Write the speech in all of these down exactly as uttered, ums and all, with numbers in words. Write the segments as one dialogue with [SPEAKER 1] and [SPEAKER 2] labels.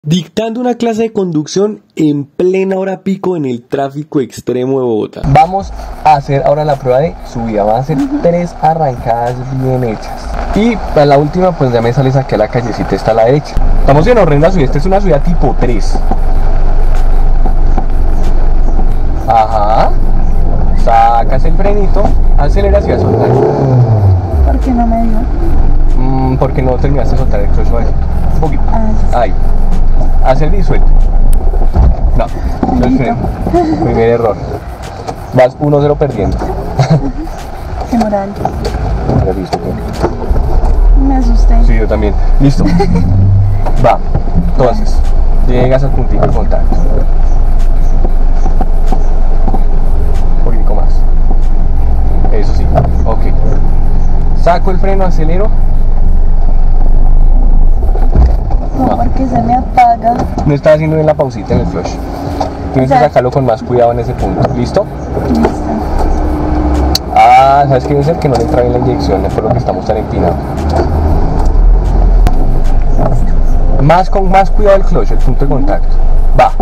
[SPEAKER 1] Dictando una clase de conducción en plena hora pico en el tráfico extremo de Bogotá.
[SPEAKER 2] Vamos a hacer ahora la prueba de subida. Van a hacer tres arrancadas bien hechas. Y para la última, pues ya me sales aquí a la callecita, está a la derecha. Estamos en horrenda subida. Esta es una subida tipo tres. Ajá. Sacas el frenito, aceleras y a soltar.
[SPEAKER 3] ¿Por qué no me dio?
[SPEAKER 2] Mm, porque no terminaste de soltar el clutch suavecito. Un poquito.
[SPEAKER 3] Ah,
[SPEAKER 2] Ahí. Hacer y suelta. No, no es freno. Primer error. Vas uno cero perdiendo.
[SPEAKER 3] qué moral.
[SPEAKER 2] Ya listo.
[SPEAKER 3] Me asusté.
[SPEAKER 2] Sí, yo también. Listo. Va. Entonces, llegas al puntito de contacto. Un poquito más. Eso sí. Ok. Saco el freno, acelero.
[SPEAKER 3] No, porque se me apaga.
[SPEAKER 2] No estaba haciendo bien la pausita en el clutch. Tienes que sacarlo con más cuidado en ese punto. ¿Listo?
[SPEAKER 3] Listo.
[SPEAKER 2] Ah, ¿sabes qué debe ser? Que no le entra bien la inyección, es por lo que estamos tan empinados. Más con más cuidado el clutch, el punto de contacto. Va.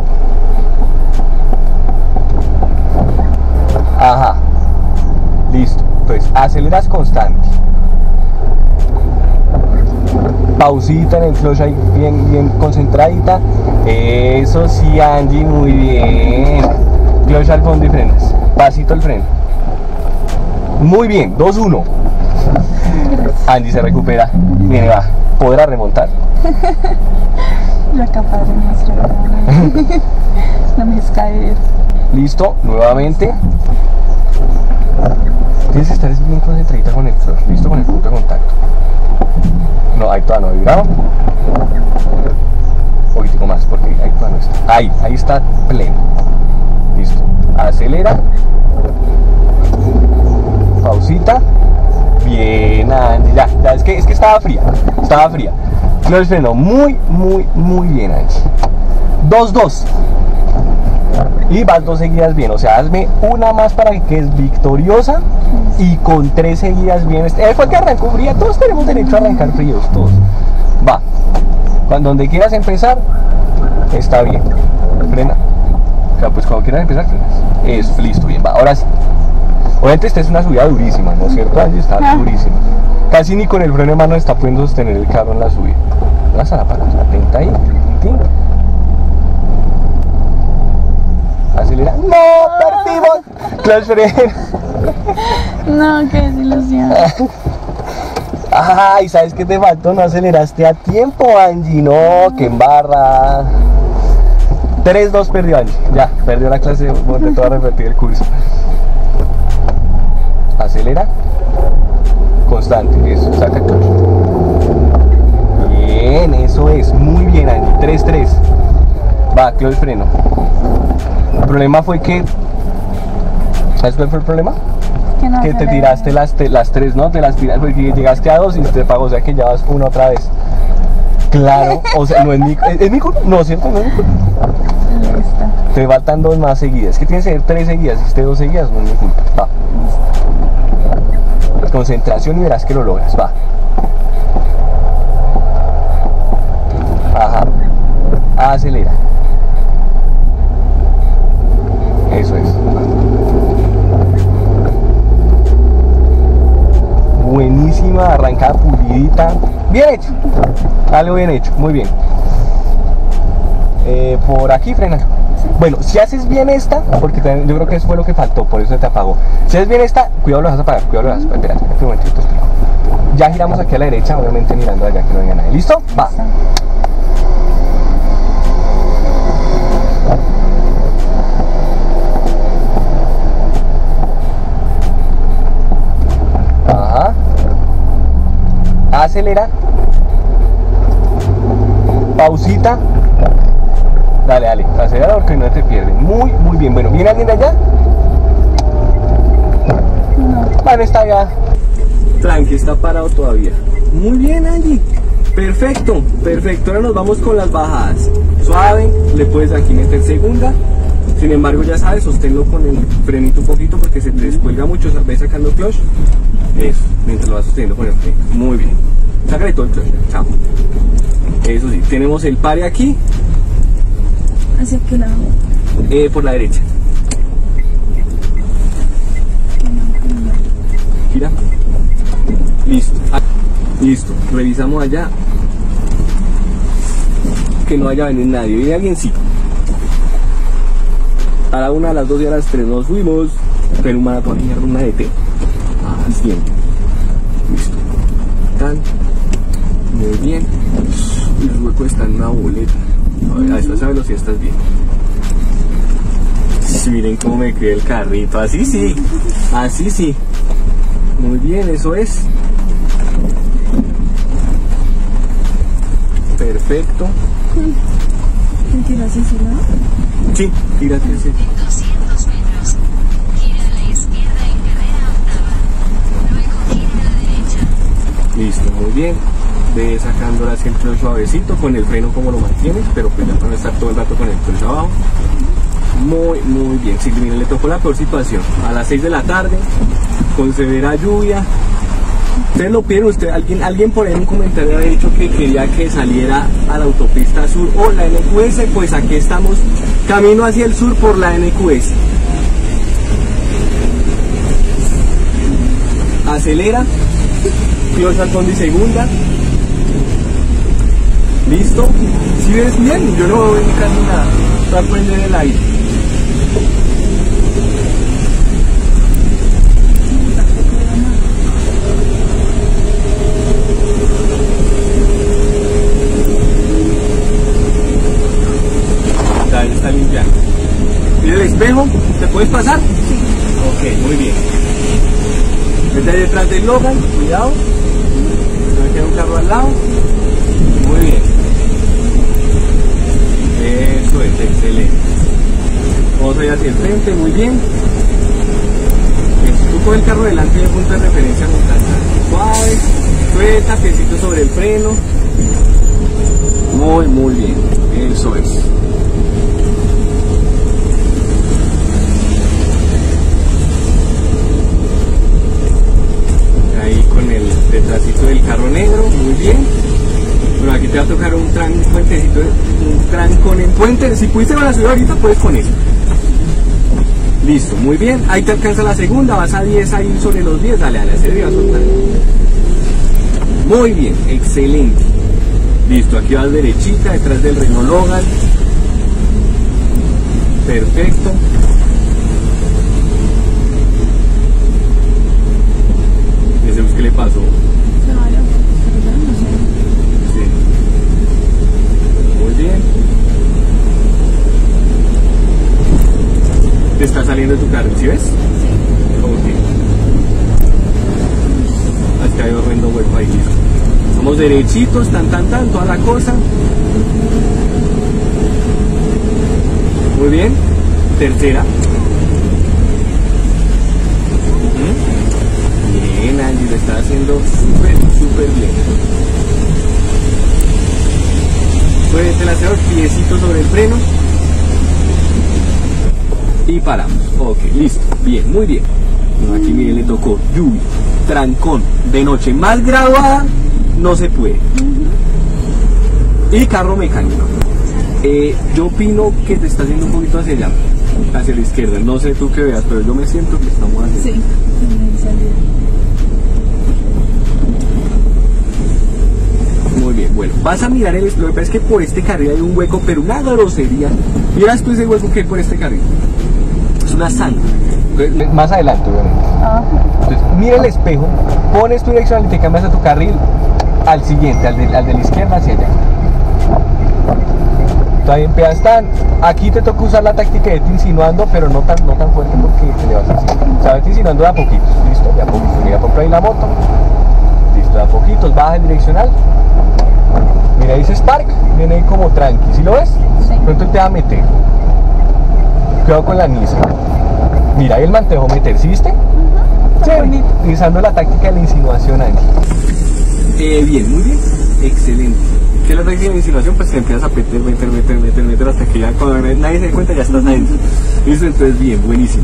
[SPEAKER 2] Ajá. Listo. Entonces, aceleras constante. Pausita en el clutch ahí, bien, bien concentradita. Eso sí, Angie, muy bien. Clutch al fondo y frenas. Pasito el freno. Muy bien, dos uno. Angie se recupera. Viene, va. ¿Podrá remontar?
[SPEAKER 3] Lo capaz de mostrar. No me dejes caer.
[SPEAKER 2] Listo, nuevamente. Tienes que estar bien concentradita con el clutch. Listo, con el punto de contacto. No, ahí todavía no ha vibrado. Un poquitico más, porque ahí todavía no está. Ahí, ahí está pleno. Listo. Acelera. Pausita. Bien, Angie. Ya, ya, es que, es que estaba fría. Estaba fría. Clutch freno. Muy, muy, muy bien, Angie. dos dos. Y vas dos seguidas bien. O sea, hazme una más para que quedes victoriosa. Y con tres seguidas bien. Él fue el que arrancó fría. Todos tenemos derecho a arrancar fríos. Todos. Va. Cuando donde quieras empezar, está bien. Frena. O sea, pues cuando quieras empezar, frenas. Eso, listo, bien. Va. Ahora sí. Obviamente esta es una subida durísima, ¿no es cierto, Angie? Está ah. durísima. Casi ni con el freno de mano está pudiendo sostener el carro en la subida. Vas a la palanca. Atenta ahí. Acelera. ¡No! ¡Perdimos! Clutch freno.
[SPEAKER 3] No, qué desilusión.
[SPEAKER 2] Ay, ¿sabes qué te faltó? No aceleraste a tiempo, Angie. No, que embarra. tres dos perdió Angie. Ya, perdió la clase. Bueno, te voy a repetir el curso. Acelera. Constante. Eso, saca el clutch. Bien, eso es. Muy bien, Angie. tres tres. Va, clutch freno. El problema fue que... ¿Sabes cuál fue el problema? Que, no que te tiraste las, te, las tres, ¿no? Te las tiraste porque llegaste a dos y te pagó, o sea que ya vas una otra vez. Claro, o sea, no es mi, ¿es, es mi culpa? No, ¿cierto? No es mi culpa. Listo. Te faltan dos más seguidas. Es que tienes que ser tres seguidas, si hiciste dos seguidas, no es mi culpa. Va. Listo. Concentración y verás que lo logras, va. Ajá. Acelera. Eso es. Buenísima, arrancada pulidita. Bien hecho. Algo bien hecho, muy bien. Eh, por aquí frena. Bueno, si haces bien esta, porque yo creo que eso fue lo que faltó, por eso se te apagó. Si haces bien esta, cuidado lo vas a apagar, cuidado lo vas a apagar. Espera, espera, un momentito, te explico. Ya giramos aquí a la derecha, obviamente mirando allá que no venga nadie. ¿Listo? Va. Acelera. Pausita. Dale, dale. Acelera porque no te pierdes. Muy, muy bien. Bueno, ¿viene alguien de allá? No. Bueno, está allá.
[SPEAKER 1] Tranqui, está parado todavía. Muy bien, Angie. Perfecto, perfecto. Ahora nos vamos con las bajadas. Suave, le puedes aquí meter segunda. Sin embargo, ya sabes, sosténlo con el frenito un poquito porque se te descuelga mucho. Ves sacando clutch. Eso, mientras lo vas sosteniendo con el freno. Muy bien. Sácale todo el clutch. Chao. Eso sí, tenemos el pare aquí.
[SPEAKER 3] ¿Hacia qué lado?
[SPEAKER 1] Eh, por la derecha. Gira. Listo. Ah, listo. Revisamos allá. Que no haya venido nadie. Viene alguien, sí. A la una, a las dos y a las tres nos fuimos. Pero un maratón, una de té. Ah, siempre. Listo. Tan. Muy bien. El hueco está en una boleta. A ver, a esa velocidad estás bien. Miren cómo me crió el carrito. Así sí. Así sí. Muy bien, eso es. Perfecto.
[SPEAKER 3] ¿Me tiras ese lado?
[SPEAKER 1] Sí, tírate ese.
[SPEAKER 4] doscientos metros. Gira a la izquierda en carrera octava. Luego gira a la derecha.
[SPEAKER 1] Listo, muy bien. Ve sacándola siempre suavecito, con el freno como lo mantienes, pero pues ya para no estar todo el rato con el clutch abajo. Muy, muy bien. Sí, miren, le tocó la peor situación. A las seis de la tarde, con severa lluvia. Ustedes lo pidieron, usted, alguien, alguien por ahí en un comentario había dicho que quería que saliera a la autopista sur o la N Q S, pues aquí estamos, camino hacia el sur por la N Q S. Acelera, clutch al fondo y segunda. Listo. Si ves bien, yo no voy a casi nada, voy a prender el aire. Ahí está limpiando. Mira el espejo, ¿te puedes pasar? Sí. Ok, muy bien. Vete ahí detrás del Logan, cuidado. Se me queda un carro al lado. Muy bien. Eso es, excelente. Vamos a ir hacia el frente, muy bien. Bien, tú coges el carro delante de punto de referencia mientras tanto. Suave, suelta, piecito sobre el freno. Muy, muy bien. Eso es. Ahí con el detrásito del carro negro, muy bien. Bueno, aquí te va a tocar un, tran, un puentecito, un trancón en puente. Si pudiste con la ciudad ahorita, puedes con eso. Listo, muy bien. Ahí te alcanza la segunda, vas a diez ahí sobre los diez. Dale, dale, hacia arriba, soltar. Muy bien, excelente. Listo, aquí vas derechita, detrás del Renault Logan. Perfecto. Ese es que le pasó. Sí. Muy bien. Te está saliendo tu carro, ¿sí ves? Sí. Ok. Hasta hay horrendo hueco ahí, listo. Vamos derechitos, tan, tan, tan, toda la cosa. Muy bien. Tercera. Bien, Angie, lo está haciendo súper, súper bien. Suéltate el acelerador, piecito sobre el freno. Y paramos. Ok, listo. Bien, muy bien. Bueno, aquí miren, le tocó lluvia, trancón, de noche más graduada, no se puede. Y carro mecánico. Eh, yo opino que te está haciendo un poquito hacia allá, hacia la izquierda. No sé tú qué veas, pero yo me siento que estamos haciendo.
[SPEAKER 3] Sí, me salida.
[SPEAKER 1] Muy bien, bueno, vas a mirar el, lo que pasa es que por este carril hay un hueco, pero una grosería. Miras tú ese hueco que hay por este carril. Es una sangre.
[SPEAKER 2] Más adelante, obviamente.
[SPEAKER 3] Ah,
[SPEAKER 2] Entonces, mira el espejo, pones tu direccional y te cambias a tu carril al siguiente, al de, al de la izquierda hacia allá. Todavía en peatón. Aquí te toca usar la táctica de irte insinuando, pero no tan, no tan fuerte porque te le vas a hacer. O sea, vete insinuando de a poquitos. Listo, de a poquitos. Mira por ahí la moto. Listo, de a poquitos. Baja el direccional. Mira, dice Spark. Viene ahí como tranqui. ¿Sí lo ves?
[SPEAKER 3] Sí.
[SPEAKER 2] Pronto te va a meter. Cuidado con la Nissan. Mira, ahí el man te dejó meter. ¿Sí viste? Sí, utilizando la táctica de la insinuación, Angie.
[SPEAKER 1] Eh, bien, muy bien. Excelente. ¿Qué es la táctica de insinuación? Pues te empiezas a meter, meter, meter, meter, meter hasta que ya cuando nadie se dé cuenta ya estás adentro. Listo, entonces bien, buenísimo.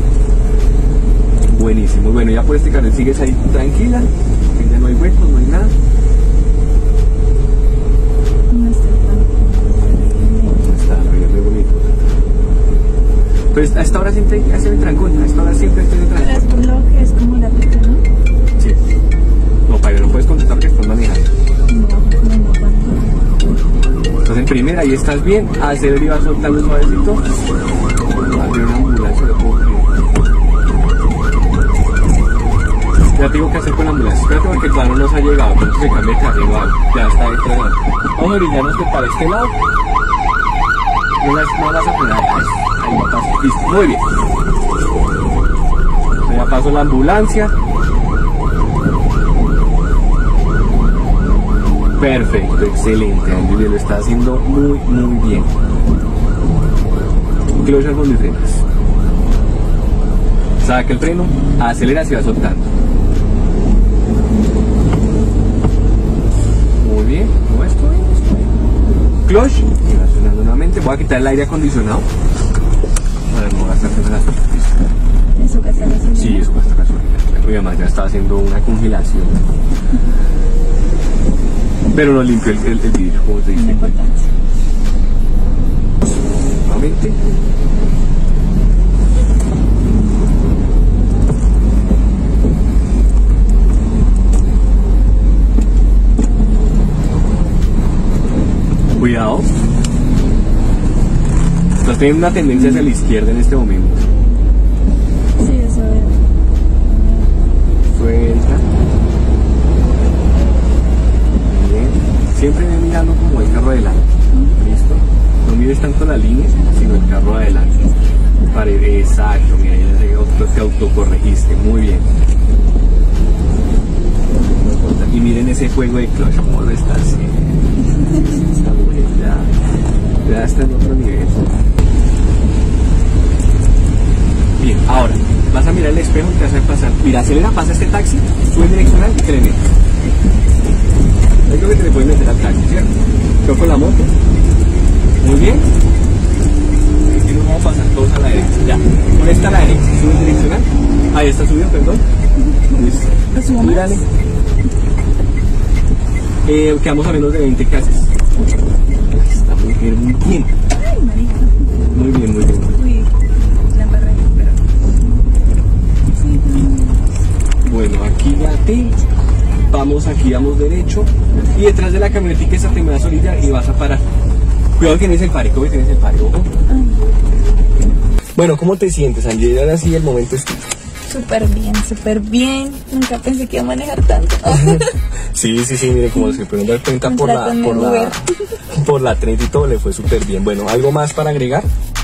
[SPEAKER 1] Buenísimo. Bueno, ya por este carril sigues ahí tranquila. Ya no hay huecos, no hay nada. Pues a esta hora siempre hace el trancón, a esta hora siempre estoy en
[SPEAKER 3] Pero es
[SPEAKER 1] trancón.
[SPEAKER 3] por lo que es como la pica, ¿no?
[SPEAKER 1] Sí. No, Padre, no puedes contestar que estás manejando.
[SPEAKER 3] No, no, no, no.
[SPEAKER 1] Estás en primera y estás bien. Acelera y vas soltando suavecito. Había una ambulancia, lo puedo creer. Ya tengo que hacer con la ambulancia. Espérate porque todavía no nos ha llegado. Entonces se cambia de carril o algo. Ya está dentro de la... Vamos a orillarnos que para este lado. No las, no las a frenar. Ahí va paso. Listo. Muy bien. Ya paso la ambulancia. Perfecto, excelente. Angelina lo está haciendo muy, muy bien. Clutch al fondo y frenas. Saca el freno, acelera y va soltando. Muy bien, no estoy bien, estoy bien. Clutch y va sonando nuevamente. Voy a quitar el aire acondicionado para no gastar en las pistas.
[SPEAKER 3] Eso que está haciendo.
[SPEAKER 1] Sí, eso cuesta casualidad. Y además ya está haciendo una congelación. Pero no limpio el, el, el vidrio, como te
[SPEAKER 3] Muy
[SPEAKER 1] dije.
[SPEAKER 3] importante.
[SPEAKER 1] Nuevamente. Cuidado. Estás teniendo una tendencia hacia la izquierda en este momento.
[SPEAKER 3] Sí, eso es.
[SPEAKER 1] Suelta. Bien. Siempre ve mirando como el carro adelante. ¿Listo? No mires tanto la línea, sino el carro adelante. Pare- Exacto, mira, ya te, auto, te autocorregiste. Muy bien. Y miren ese juego de clutch, cómo lo está haciendo. Esta mujer ya, ya está en otro nivel. Bien, ahora vas a mirar el espejo y te vas a pasar. Mira, acelera, pasa este taxi, sube en direccional y te le metes. Yo creo que te le puedes meter al taxi, ¿cierto? Yo con la moto. Muy bien. Y nos vamos a pasar todos a la derecha. Ya. Con esta a la derecha. Sube en direccional. Ahí está subido, perdón. Listo.
[SPEAKER 3] ¿Lo subo más?
[SPEAKER 1] Mírale. Eh, quedamos a menos de veinte casas. Esta mujer muy bien.
[SPEAKER 3] Ay, marica.
[SPEAKER 1] Muy bien, muy bien.
[SPEAKER 3] Uy, la embarré, pero... Sí,
[SPEAKER 1] Bueno, aquí ya te. Vamos aquí, vamos derecho. Y detrás de la camionetica esa primera solita y vas a parar. Cuidado que tienes el pare, que tienes el pare, ojo.
[SPEAKER 3] ay,
[SPEAKER 1] Bueno, ¿cómo te sientes, Angie? Ahora sí el momento es tuyo.
[SPEAKER 3] súper bien, súper bien. Nunca pensé que iba a manejar tanto.
[SPEAKER 1] Sí, sí, sí, mire, como se pueden dar cuenta por la,
[SPEAKER 3] Contrátame
[SPEAKER 1] por la,
[SPEAKER 3] Uber.
[SPEAKER 1] por la treinta y todo le fue súper bien. Bueno, ¿algo más para agregar?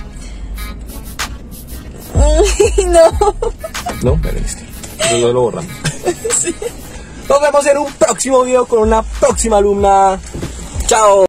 [SPEAKER 3] Uy, no.
[SPEAKER 1] No, pero listo. Eso no lo borramos. Nos vemos en un próximo video con una próxima alumna. Chao.